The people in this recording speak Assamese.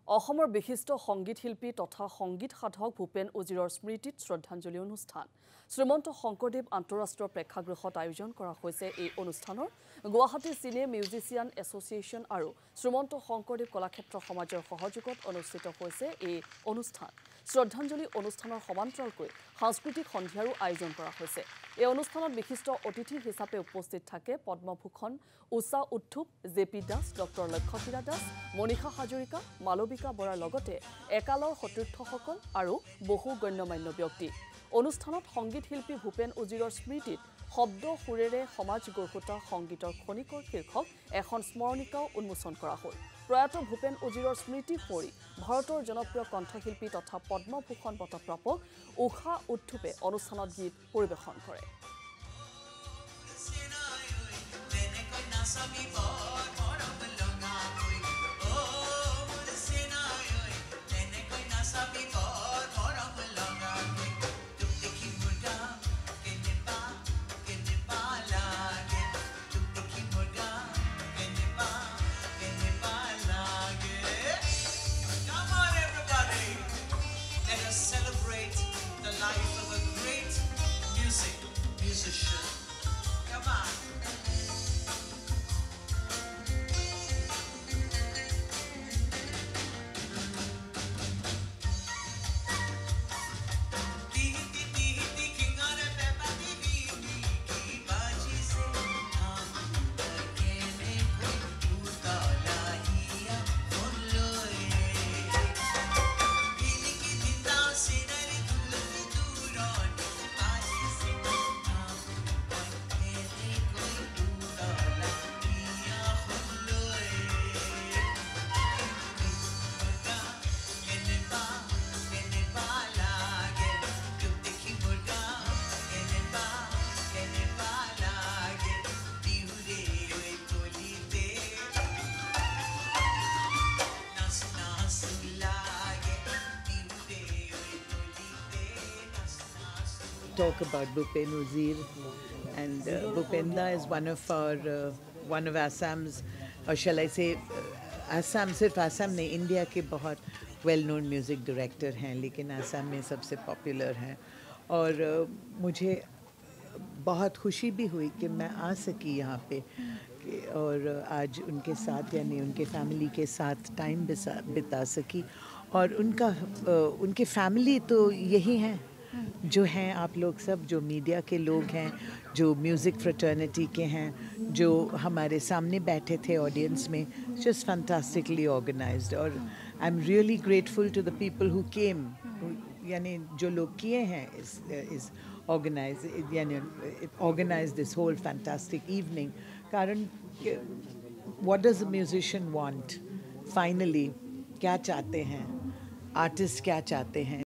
অসমৰ বিশিষ্ট সংগীত শিল্পী তথা সংগীত সাধক ভূপেন উজিৰৰ স্মৃতিত শ্ৰদ্ধাঞ্জলি অনুষ্ঠান শ্ৰীমন্ত শংকৰদেৱ আন্তঃৰাষ্ট্ৰীয় প্ৰেক্ষাগৃহত আয়োজন কৰা হৈছে। এই অনুষ্ঠানৰ গুৱাহাটী চিনে মিউজিচিয়ান এছ'চিয়েশ্যন আৰু শ্ৰীমন্ত শংকৰদেৱ কলাক্ষেত্ৰ সমাজৰ সহযোগত অনুষ্ঠিত হৈছে। এই অনুষ্ঠান শ্ৰদ্ধাঞ্জলি অনুষ্ঠানৰ সমান্তৰালকৈ সাংস্কৃতিক সন্ধিয়াৰো আয়োজন কৰা হৈছে। এই অনুষ্ঠানত বিশিষ্ট অতিথি হিচাপে উপস্থিত থাকে পদ্মভূষণ উষা উত্থুপ জেপি দাস ডক্টৰ লক্ষ্মীৰা দাস মনীষা হাজৰিকা মালবিকা বৰাৰ লগতে একালৰ সতীৰ্থসকল আৰু বহু গণ্যমান্য ব্যক্তি। অনুষ্ঠানত সংগীত শিল্পী ভূপেন উজিৰৰ স্মৃতিত শব্দ সুৰেৰে সমাজ গঢ়োতা সংগীতৰ খনিকৰ শীৰ্ষক এখন স্মৰণিকাও উন্মোচন কৰা হ'ল। প্ৰয়াত ভূপেন উজিৰৰ স্মৃতি পৰি ভাৰতৰ জনপ্ৰিয় কণ্ঠশিল্পী তথা পদ্মভূষণ বঁটাপ্ৰাপক উষা উত্থুপে অনুষ্ঠানত গীত পৰিৱেশন কৰে। Celebrate the life of a great musician. Come on. Talk about Bhupen Uzir, and Bhupenda is one of Assam's, or shall I say, Assam सिर्फ Assam नहीं, इंडिया के बहुत well known music director हैं, लेकिन असम में सबसे popular हैं। और मुझे बहुत खुशी भी हुई कि मैं आ सकी यहाँ पे और आज उनके साथ यानी उनके फैमिली के साथ टाइम बिता सकी। और उनके फैमिली तो यही हैं जो हैं आप लोग सब, जो मीडिया के लोग हैं, जो म्यूज़िक फ्रेटर्निटी के हैं, जो हमारे सामने बैठे थे ऑडियंस में, जस्ट फैंटास्टिकली ऑर्गेनाइज्ड। और I am really grateful to the people who came, यानी जो लोग किए हैं इस organise this whole fantastic evening. कारण what does a musician want finally, क्या चाहते हैं आर्टिस्ट, क्या चाहते हैं।